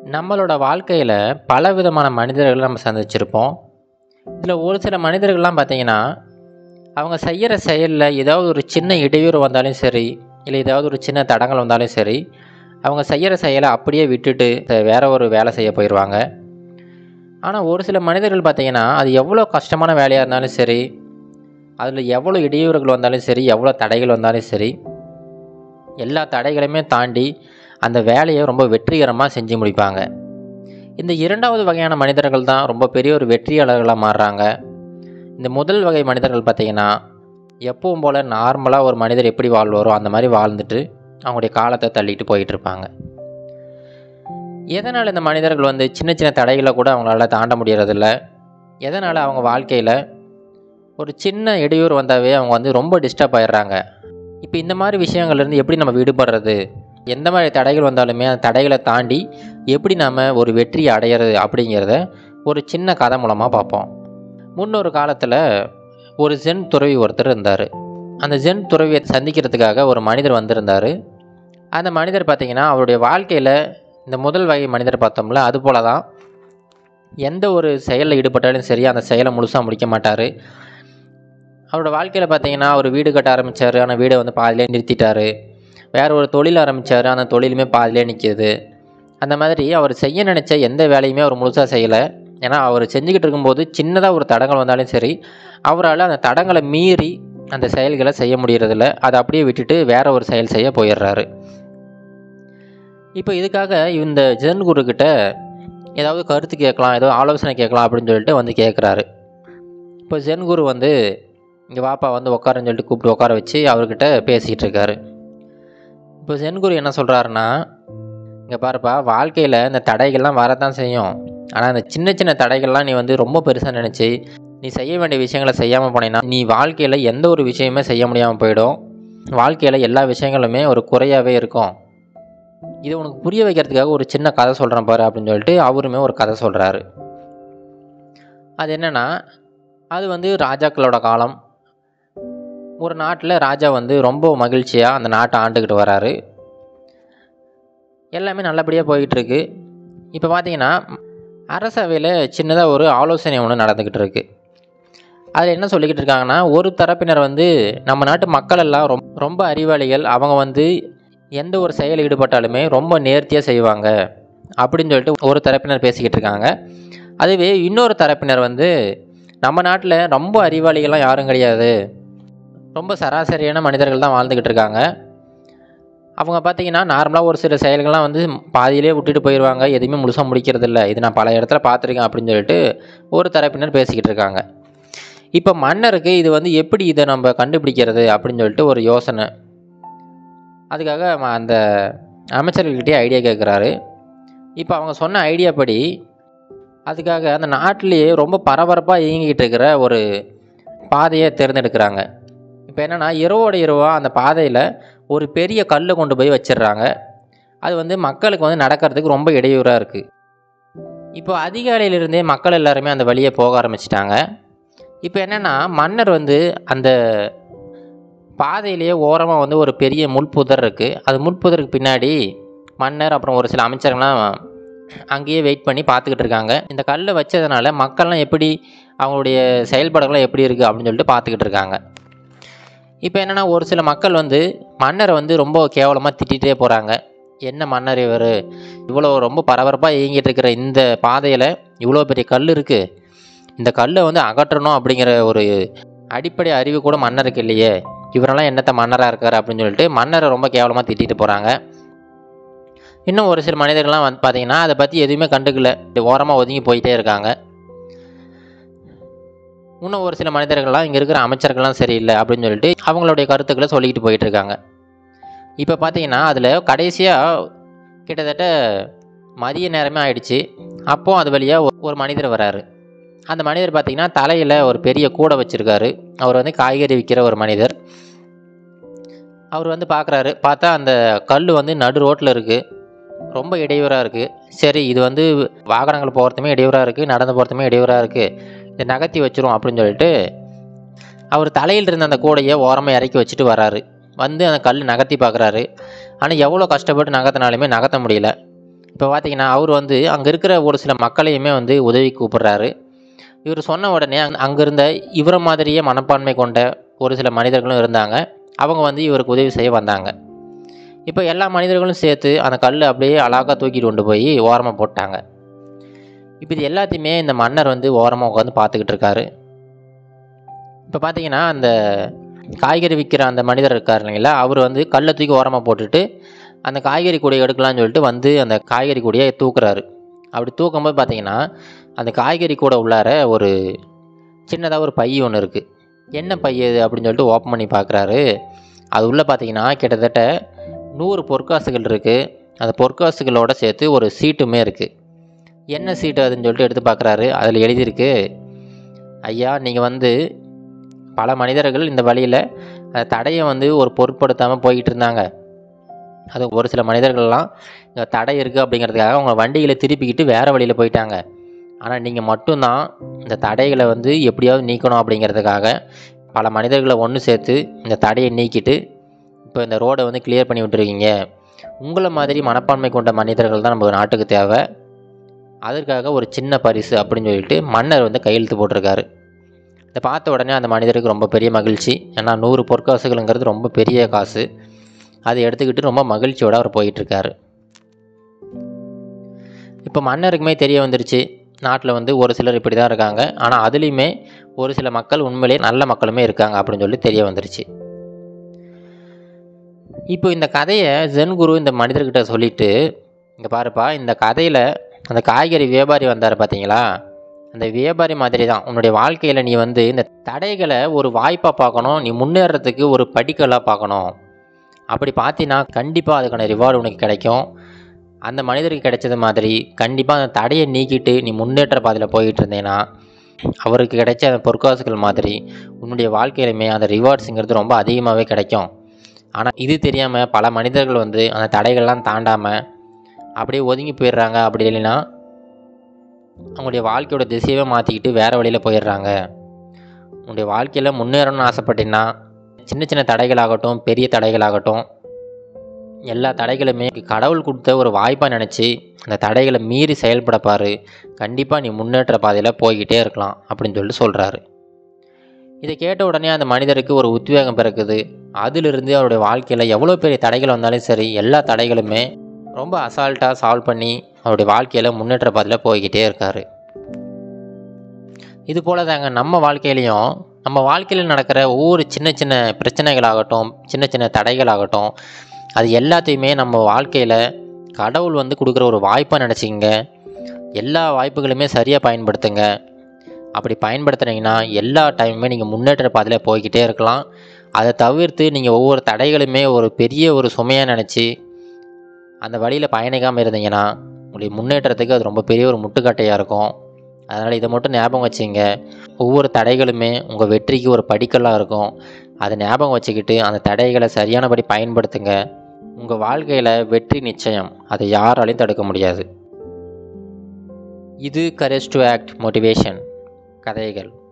நம்மளோட வாழ்க்கையில் பலவிதமான மனிதர்களை நம்ம சந்திச்சிருப்போம். இதில் ஒரு சில மனிதர்கள்லாம் பார்த்தீங்கன்னா, அவங்க செய்கிற செயலில் ஏதாவது ஒரு சின்ன இடையூறு வந்தாலும் சரி, இல்லை ஏதாவது ஒரு சின்ன தடங்கல் வந்தாலும் சரி, அவங்க செய்கிற செயலை அப்படியே விட்டுட்டு வேற ஒரு வேலை செய்ய போயிடுவாங்க. ஆனால் ஒரு சில மனிதர்கள் பார்த்தீங்கன்னா, அது எவ்வளோ கஷ்டமான வேலையாக இருந்தாலும் சரி, அதில் எவ்வளோ இடையூறுகள் வந்தாலும் சரி, எவ்வளோ தடைகள் வந்தாலும் சரி, எல்லா தடைகளையுமே தாண்டி அந்த வேலையை ரொம்ப வெற்றிகரமாக செஞ்சு முடிப்பாங்க. இந்த இரண்டாவது வகையான மனிதர்கள் தான் ரொம்ப பெரிய ஒரு வெற்றியாளர்களாக மாறுறாங்க. இந்த முதல் வகை மனிதர்கள் பார்த்திங்கன்னா, எப்பவும் போல் நார்மலாக ஒரு மனிதர் எப்படி வாழ்வாரோ அந்த மாதிரி வாழ்ந்துட்டு அவங்களுடைய காலத்தை தள்ளிட்டு போயிட்டுருப்பாங்க. எதனால் இந்த மனிதர்கள் சின்ன சின்ன தடைகளை கூட அவங்களால தாண்ட முடியறதில்ல? எதனால் அவங்க வாழ்க்கையில் ஒரு சின்ன இடையூறு வந்தாவே அவங்க ரொம்ப டிஸ்டர்ப் ஆகிடுறாங்க? இப்போ இந்த மாதிரி விஷயங்கள்லேருந்து எப்படி நம்ம விடுபடுறது? எந்த மாதிரி தடைகள் வந்தாலுமே அந்த தடைகளை தாண்டி எப்படி நாம் ஒரு வெற்றி அடையிறது அப்படிங்கிறத ஒரு சின்ன கதை மூலமாக பார்ப்போம். முன்னொரு காலத்தில் ஒரு ஜென் துறவி ஒருத்தர் இருந்தார். அந்த ஜென் துறவியை சந்திக்கிறதுக்காக ஒரு மனிதர் வந்திருந்தார். அந்த மனிதர் பார்த்திங்கன்னா, அவருடைய வாழ்க்கையில் இந்த முதல் வகை மனிதர் பார்த்தோம்ல, அது போல தான் எந்த ஒரு செயலில் ஈடுபட்டாலும் சரி அந்த செயலை முழுசாக முடிக்க மாட்டார். அவரோட வாழ்க்கையில் பார்த்திங்கன்னா, அவர் வீடு கட்ட ஆரம்பித்தார். ஆனால் வீடை பாதியிலே நிறுத்திட்டார். வேறு ஒரு தொழில் ஆரம்பித்தார். அந்த தொழிலுமே பாதியிலே நிற்கிது. அந்த மாதிரி அவர் செய்ய நினச்ச எந்த வேலையுமே அவர் முழுசாக செய்யலை. ஏன்னா அவர் செஞ்சுக்கிட்டு இருக்கும்போது சின்னதாக ஒரு தடங்கள் வந்தாலும் சரி, அவரால் அந்த தடங்களை மீறி அந்த செயல்களை செய்ய முடியறதில்ல. அதை அப்படியே விட்டுட்டு வேற ஒரு செயல் செய்ய போயிடுறாரு. இப்போ இதுக்காக இந்த ஜென் குருக்கிட்ட ஏதாவது கருத்து கேட்கலாம், ஏதோ ஆலோசனை கேட்கலாம் அப்படின்னு சொல்லிட்டு கேட்குறாரு. இப்போ ஜென் குரு இங்கே வாப்பா உட்காருன்னு சொல்லிட்டு கூப்பிட்டு உட்கார வச்சு அவர்கிட்ட பேசிகிட்டு இருக்காரு. இப்போ ஜென் குரு என்ன சொல்கிறாருன்னா, இங்கே பாருப்பா, வாழ்க்கையில் இந்த தடைகள்லாம் வரத்தான் செய்யும். ஆனால் அந்த சின்ன சின்ன தடைகள்லாம் நீ ரொம்ப பெருசாக நினச்சி நீ செய்ய வேண்டிய விஷயங்களை செய்யாமல் போனீங்கன்னா நீ வாழ்க்கையில் எந்த ஒரு விஷயமே செய்ய முடியாமல் போயிடும். வாழ்க்கையில் எல்லா விஷயங்களுமே ஒரு குறையாகவே இருக்கும். இதை உனக்கு புரிய வைக்கிறதுக்காக ஒரு சின்ன கதை சொல்கிறேன் பாரு அப்படின்னு சொல்லிட்டு அவருமே ஒரு கதை சொல்கிறாரு. அது என்னென்னா, அது ராஜாக்களோட காலம். ஒரு நாட்டில் ராஜா ரொம்ப மகிழ்ச்சியாக அந்த நாட்டை ஆண்டுக்கிட்டு வராரு. எல்லாமே நல்லபடியாக போய்கிட்டுருக்கு. இப்போ பார்த்தீங்கன்னா, அரசவையில் சின்னதாக ஒரு ஆலோசனை ஒன்று நடந்துக்கிட்டு இருக்கு. அதில் என்ன சொல்லிக்கிட்டு இருக்காங்கன்னா, ஒரு தரப்பினர் நம்ம நாட்டு மக்கள் எல்லாம் ரொம்ப அறிவாளிகள். அவங்க எந்த ஒரு செயல் ஈடுபட்டாலுமே ரொம்ப நேர்த்தியாக செய்வாங்க அப்படின்னு சொல்லிட்டு ஒரு தரப்பினர் பேசிக்கிட்டு இருக்காங்க. அதுவே இன்னொரு தரப்பினர் நம்ம நாட்டில் ரொம்ப அறிவாளிகள்லாம் யாரும் கிடையாது, ரொம்ப சராசரியான மனிதர்கள் தான் வாழ்ந்துக்கிட்டு இருக்காங்க. அவங்க பார்த்தீங்கன்னா நார்மலாக ஒரு சில செயல்கள்லாம் பாதியிலே விட்டுட்டு போயிடுவாங்க, எதுவுமே முழுசாக முடிக்கிறதில்ல. இது நான் பல இடத்துல பார்த்துருக்கேன் அப்படின்னு சொல்லிட்டு ஒரு தரப்பினர் பேசிக்கிட்டு இருக்காங்க. இப்போ மன்னருக்கு இது எப்படி இதை நம்ம கண்டுபிடிக்கிறது அப்படின்னு சொல்லிட்டு ஒரு யோசனை. அதுக்காக அந்த அமைச்சர்கள்கிட்டே ஐடியா கேட்குறாரு. இப்போ அவங்க சொன்ன ஐடியா படி அதுக்காக அந்த நாட்டிலேயே ரொம்ப பரபரப்பாக இயங்கிக்கிட்டு இருக்கிற ஒரு பாதையை தேர்ந்தெடுக்கிறாங்க. இப்போ என்னென்னா, இரவோட இரவாக அந்த பாதையில் ஒரு பெரிய கல்லை கொண்டு போய் வச்சிடுறாங்க. அது மக்களுக்கு நடக்கிறதுக்கு ரொம்ப இடையூறாக இருக்குது. இப்போ அதிகாலையிலிருந்தே மக்கள் எல்லாருமே அந்த வழியை போக ஆரம்பிச்சிட்டாங்க. இப்போ என்னென்னா, மன்னர் அந்த பாதையிலேயே ஓரமாக ஒரு பெரிய முள்புதர் இருக்குது. அது முள்புதருக்கு பின்னாடி மன்னர் அப்புறம் ஒரு சில அமைச்சர்கள்லாம் அங்கேயே வெயிட் பண்ணி பார்த்துக்கிட்டு இருக்காங்க. இந்த கல்லை வச்சதுனால மக்கள்லாம் எப்படி அவங்களுடைய செயல்பாடுகள்லாம் எப்படி இருக்குது அப்படின்னு சொல்லிட்டு பார்த்துக்கிட்டு இருக்காங்க. இப்போ என்னென்னா, ஒரு சில மக்கள் மன்னரை ரொம்ப கேவலமாக திட்டிகிட்டே போகிறாங்க. என்ன மன்னர் இவர், இவ்வளோ ரொம்ப பரபரப்பாக இயங்கிட்டு இருக்கிற இந்த பாதையில் இவ்வளோ பெரிய கல் இருக்குது, இந்த கல்லை அகற்றணும் அப்படிங்கிற ஒரு அடிப்படை அறிவு கூட மன்னருக்கு இல்லையே, இவரெல்லாம் என்னத்த மன்னராக இருக்கார் அப்படின்னு சொல்லிட்டு மன்னரை ரொம்ப கேவலமாக திட்டிகிட்டு போகிறாங்க. இன்னும் ஒரு சில மனிதர்கள்லாம் பார்த்தீங்கன்னா அதை பற்றி எதுவுமே கண்டுக்கல, ஓரமாக ஒதுங்கி போயிட்டே இருக்காங்க. இன்னும் ஒரு சில மனிதர்கள்லாம் இங்கே இருக்கிற அமைச்சர்கள்லாம் சரியில்லை அப்படின்னு சொல்லிட்டு அவங்களுடைய கருத்துக்களை சொல்லிக்கிட்டு போயிட்டு இருக்காங்க. இப்போ பார்த்தீங்கன்னா அதில் கடைசியாக கிட்டத்தட்ட மதிய நேரமே ஆயிடுச்சு. அப்போது அது வழியாக ஒரு மனிதர் வராரு. அந்த மனிதர் பார்த்திங்கன்னா தலையில் ஒரு பெரிய கூடை வச்சுருக்காரு. அவர் காய்கறி விற்கிற ஒரு மனிதர். அவர் பார்க்குறாரு. பார்த்தா அந்த கல் நடு ரோட்டில் இருக்குது, ரொம்ப இடையூறாக இருக்குது. சரி, இது வாகனங்கள் போகிறதுமே இடையூறாக இருக்குது, நடந்து போகிறதுமே இடையூறாக இருக்குது, இதை நகர்த்தி வச்சிரும் அப்படின்னு சொல்லிட்டு அவர் தலையில் இருந்த அந்த கூடையை ஓரமாக இறக்கி வச்சுட்டு வராரு. அந்த கல் நகர்த்தி பார்க்குறாரு. ஆனால் எவ்வளோ கஷ்டப்பட்டு நகர்த்தினாலுமே நகர்த்த முடியல. இப்போ பார்த்தீங்கன்னா, அவர் வந்து அங்க இருக்கிற ஒரு சில மக்களையுமே வந்து உதவிக்கு கூப்பிடுறாரு. இவர் சொன்ன உடனே அங்க இருந்த இவர மாதிரியே மனப்பான்மை கொண்ட ஒரு சில மனிதர்களும் இருந்தாங்க. அவங்க வந்து இவருக்கு உதவி செய்ய வந்தாங்க. இப்போ எல்லா மனிதர்களும் சேர்த்து அந்த கல்ல அப்படியே அழகா தூக்கிட்டு கொண்டு போய் ஓரமா போட்டாங்க. இப்போ இது எல்லாத்தையுமே இந்த மன்னர் வந்து ஓரமா உட்காந்து பார்த்துக்கிட்டு இருக்காரு. இப்போ பார்த்தீங்கன்னா, அந்த காய்கறி விக்கிற அந்த மனிதர் இருக்கார் இல்லைங்களா, அவர் வந்து கல்ல தூக்கி ஓரமா போட்டுட்டு, அந்த காய்கறி கூடைய எடுக்கலான்னு சொல்லிட்டு வந்து அந்த காய்கறி கூடைய தூக்குறாரு. அப்படி தூக்கும்போது பார்த்தீங்கன்னா, அந்த காய்கறி கூட உள்ளார ஒரு சின்னதா ஒரு பை ஒண்ணு இருக்கு. என்ன பை அது அப்படின்னு சொல்லிட்டு ஓப்பன் பண்ணி பார்க்குறாரு. அது உள்ள பார்த்தீங்கன்னா, கிட்டத்தட்ட 100 பொற்காசுகள் இருக்கு. அந்த பொற்காசுகளோட சேர்த்து ஒரு சீட்டுமே இருக்கு. என்ன சீட்டு அதுன்னு சொல்லிட்டு எடுத்து பார்க்குறாரு. அதில எழுதியிருக்கு, ஐயா நீங்க வந்து பல மனிதர்கள் இந்த வழியில தடைய வந்து ஒரு பொருட்படுத்தாம போய்கிட்டு இருந்தாங்க. அது ஒரு சில மனிதர்கள்லாம் இங்க தடை இருக்கு அப்படிங்கிறதுக்காக அவங்க வண்டிகளை திருப்பிக்கிட்டு வேற வழியில போயிட்டாங்க. ஆனா நீங்க மட்டும் தான் இந்த தடைகளை வந்து எப்படியாவது நீக்கணும் அப்படிங்கிறதுக்காக பல மனிதர்களை ஒன்று சேர்த்து இந்த தடையை நீக்கிட்டு இப்போ இந்த ரோடை வந்து கிளியர் பண்ணி விட்டுருக்கீங்க. உங்கள மாதிரி மனப்பான்மை கொண்ட மனிதர்கள் தான் நம்ம நாட்டுக்கு தேவை. அதற்காக ஒரு சின்ன பரிசு அப்படின்னு சொல்லிட்டு மன்னர் வந்து கையெழுத்து போட்டிருக்காரு. இதை பார்த்த உடனே அந்த மனிதருக்கு ரொம்ப பெரிய மகிழ்ச்சி. ஏன்னா 100 பொற்காசுகள்ங்கிறது ரொம்ப பெரிய காசு. அதை எடுத்துக்கிட்டு ரொம்ப மகிழ்ச்சியோடு அவர் போயிட்டுருக்காரு. இப்போ மன்னருக்குமே தெரிய வந்துருச்சு, நாட்டில் வந்து ஒரு சிலர் இப்படி தான் இருக்காங்க. ஆனால் அதுலேயுமே ஒரு சில மக்கள் உண்மையிலே நல்ல மக்களுமே இருக்காங்க அப்படின்னு சொல்லி தெரிய வந்துருச்சு. இப்போ இந்த கதையை ஜென் குரு இந்த மனிதர்கிட்ட சொல்லிட்டு, இங்கே பாருப்பா இந்த கதையில் அந்த காய்கறி வியாபாரி வந்தார் பார்த்தீங்களா, அந்த வியாபாரி மாதிரி தான் உன்னுடைய வாழ்க்கையில் நீ வந்து இந்த தடைகளை ஒரு வாய்ப்பாக பார்க்கணும், நீ முன்னேறதுக்கு ஒரு படிக்கலாக பார்க்கணும். அப்படி பார்த்தீன்னா கண்டிப்பாக அதுக்கான ரிவார்டு உனக்கு கிடைக்கும். அந்த மனிதருக்கு கிடைச்சது மாதிரி கண்டிப்பாக அந்த தடையை நீக்கிட்டு நீ முன்னேற்ற பாதையில் போய்கிட்டு இருந்தேன்னா, அவருக்கு கிடைச்ச அந்த பொற்காசுகள் மாதிரி உன்னுடைய வாழ்க்கையிலுமே அந்த ரிவார்ட்ஸுங்கிறது ரொம்ப அதிகமாகவே கிடைக்கும். ஆனால் இது தெரியாமல் பல மனிதர்கள் வந்து அந்த தடைகள்லாம் தாண்டாமல் அப்படியே ஒதுங்கி போயிடுறாங்க. அப்படி இல்லைன்னா அவங்களுடைய வாழ்க்கையோட திசையவே மாற்றிக்கிட்டு வேறு வழியில் போயிடுறாங்க. உன்னுடைய வாழ்க்கையில் முன்னேறணும்னு ஆசைப்பட்டீங்கன்னா சின்ன சின்ன தடைகளாகட்டும், பெரிய தடைகளாகட்டும், எல்லா தடைகளுமே கடவுள் கொடுத்த ஒரு வாய்ப்பாக நினச்சி அந்த தடைகளை மீறி செயல்பட பாரு. கண்டிப்பாக நீ முன்னேற்ற பாதையில் போய்கிட்டே இருக்கலாம் அப்படின்னு சொல்லிட்டு சொல்கிறாரு. இதை கேட்ட உடனே அந்த மனிதருக்கு ஒரு உத்வேகம் பிறக்குது. அதிலிருந்து அவருடைய வாழ்க்கையில் எவ்வளோ பெரிய தடைகள் வந்தாலும் சரி, எல்லா தடைகளுமே ரொம்ப அசால்ட்டாக சால்வ் பண்ணி அவருடைய வாழ்க்கையில் முன்னேற்ற பாதையில் போய்கிட்டே இருக்கார். இது போல தாங்க நம்ம வாழ்க்கையிலையும் நம்ம வாழ்க்கையில் நடக்கிற ஒவ்வொரு சின்ன சின்ன பிரச்சனைகளாகட்டும், சின்ன சின்ன தடைகளாகட்டும், அது எல்லாத்தையுமே நம்ம வாழ்க்கையில் கடவுள் வந்து கொடுக்குற ஒரு வாய்ப்பாக நினச்சிங்க. எல்லா வாய்ப்புகளுமே சரியாக பயன்படுத்துங்க. அப்படி பயன்படுத்துனீங்கன்னா எல்லா டைமுமே நீங்கள் முன்னேற்ற பாதையில் போய்கிட்டே இருக்கலாம். அதை தவிர்த்து நீங்கள் ஒவ்வொரு தடைகளுமே ஒரு பெரிய ஒரு சுமையாக நினச்சி அந்த வழியில் பயணிக்காமல் இருந்தீங்கன்னா உங்களுடைய முன்னேற்றத்துக்கு அது ரொம்ப பெரிய ஒரு முட்டுக்கட்டையாக இருக்கும். அதனால் இதை மட்டும் ஞாபகம் வச்சுங்க. ஒவ்வொரு தடைகளுமே உங்கள் வெற்றிக்கு ஒரு படிக்கல்லாக இருக்கும். அதை ஞாபகம் வச்சுக்கிட்டு அந்த தடைகளை சரியானபடி பயன்படுத்துங்க. உங்கள் வாழ்க்கையில் வெற்றி நிச்சயம். அதை யாராலையும் தடுக்க முடியாது. இது கரேஜ் டு ஆக்ட் மோட்டிவேஷன் கதைகள்.